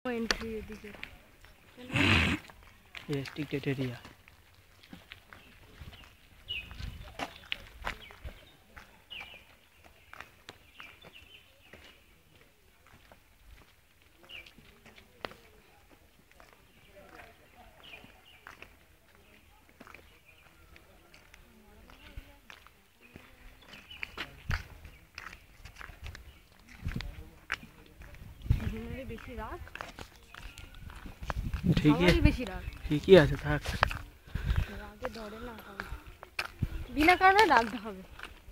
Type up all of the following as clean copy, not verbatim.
Entry दीजिए ये restricted area. বেশি রাগ ঠিকই আছে, থাক। রাগে ধরে না, বিনা কারণে রাখতে হবে।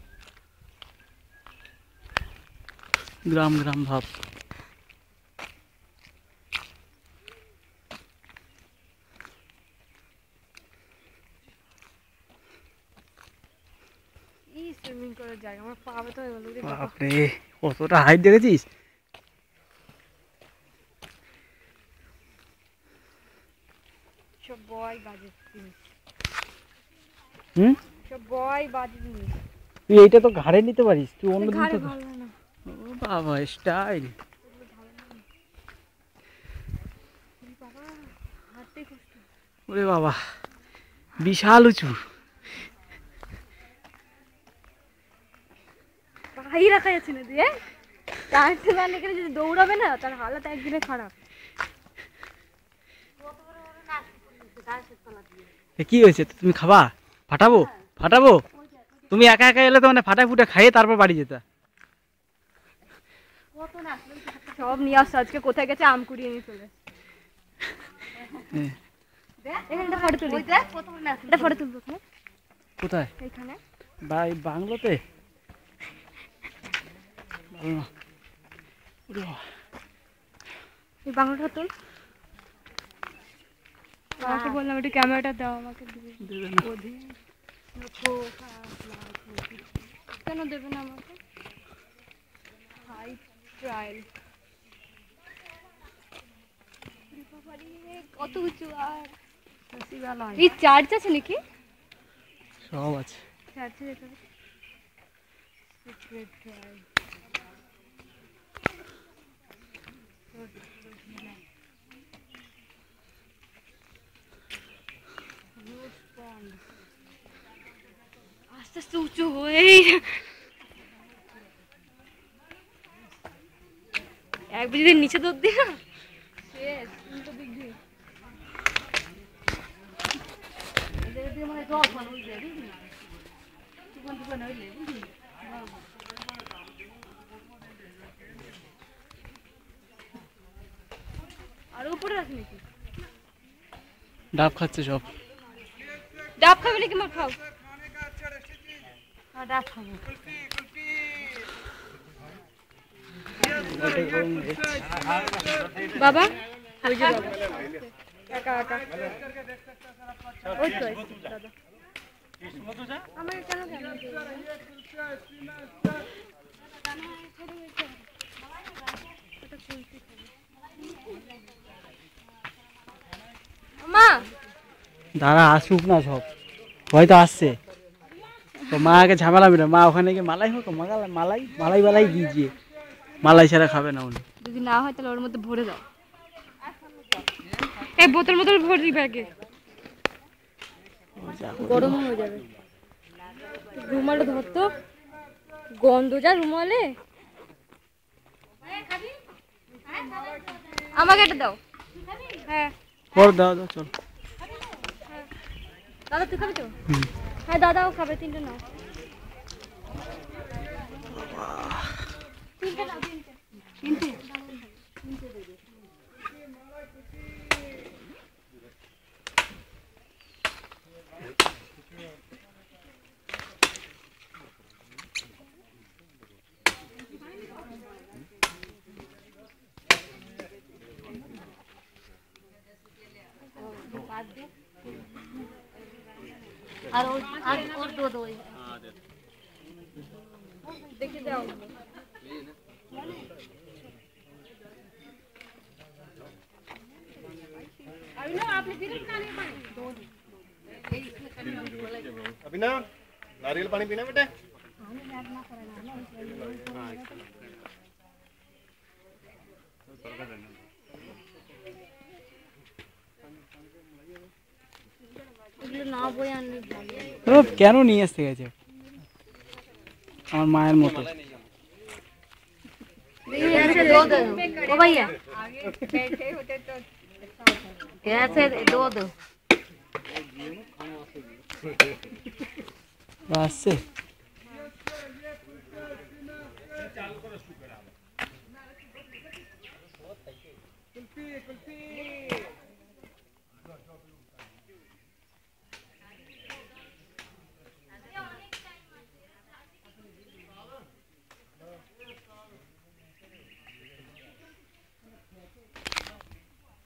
গ্রাম গ্রাম ভাব। সুইমিং করার জায়গা আমার পা ব্যথা হয়ে গেল। বাপরে, কতটা হাইট দেখেছিস? সব বয় বাজে জিনিস। সব বয় বাজে জিনিস। তুই এইটা তো ঘাড়ে নিতে পারিস, তুই অন্য ঘাড়ে ভালো না। ও বাবা, স্টাইল। বাবা হাঁটতে কষ্ট। ওরে বাবা, বিশাল উঁচু। পাই রাখা যাচ্ছে না দিয়ে চারটে মান এখানে যদি দৌড়াবে না তার হালত একদিনে খারাপ। কি হয়েছে? তুমি খাবা? ফাটাবো ফাটাবো? তুমি একা একা এলে তো মানে ফাটা ফুটা খাইয়ে তারপর বাড়ি যেতে। সব নিয়ে আসছে, আজকে কোথায় গেছে আম কুড়িয়ে নিয়ে চলে। ফটো তুলবো কোথায়? এখানে বাংলোতে। এই বাংলাটা তুল। আমাকে বললাম একটু ক্যামেরাটা দাও, আমাকে দেবে না। কেন দেবে না আমাকে? হাই ট্রায়াল কত উঁচু। আর এই চার্জ আছে নাকি? সব আছে। চার্জে যেতে হবে। সিক্রেট ট্রায়াল আস্তে আস্তে উঁচু হয়ে একবার যদি নিচে দৌড় দিই না শেষ। উল্টো দিক দিয়ে আর উপরে রাখি নাকি? ডাব খাচ্ছে সব। ডাব খাবে নাকি? মা খাও। ডাব খাবো। বাবা খাবি যে বাবা একা একা। ওই তো দাদা আমার কেন মা দাঁড়া, আসুক না সব, হয়তো আসছে তো। মা আগে ঝামেলা মিলে, মা ওখানে গিয়ে মালাই হোক, মালাই মালাই মালাই দিয়েছে, মালাই ছাড়া খাবে না উনি। যদি না হয় তাহলে ওর মধ্যে ভরে দাও। এই বোতল বোতল ভরে দিবে আগে, গরম হয়ে যাবে। রুমালে ধরতো, গন্ধ যা রুমালে। আমাকে এটা দাও। হ্যাঁ দাও দাও, চল। দাদা তুই খাবি তো? হ্যাঁ দাদাও খাবে। তিনটে নাও। তিনটে নাও, তিনটে। और दो देखे जाओ। अभी ना आपने फिर खाने पानी दो अभी ना नारियल पानी पीना बेटे। না বই আনলে তো কেন নিয়ে আসতে গেছে আমার মায়ের মতো दो दो ओ भैया कैसे दो दो আসছে